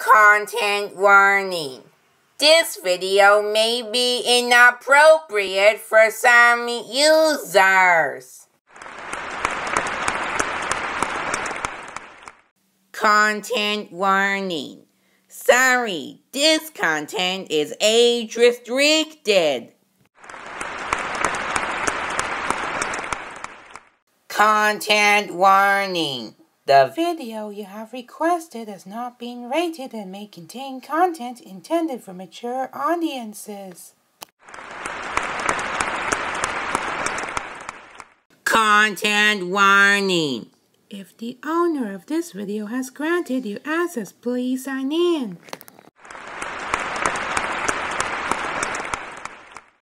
Content warning. This video may be inappropriate for some users. Content warning. Sorry, this content is age restricted. Content warning. The video you have requested has not been rated and may contain content intended for mature audiences. Content warning. If the owner of this video has granted you access, please sign in.